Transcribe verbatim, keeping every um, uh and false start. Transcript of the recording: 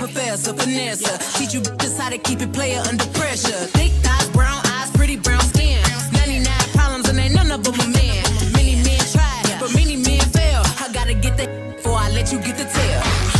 professor, finesse. Teach you just how to keep it player under pressure. Thick thighs, brown eyes, pretty brown skin. ninety-nine problems and ain't none of them a man. Many men tried, but many men fail. I gotta get that before I let you get the tail.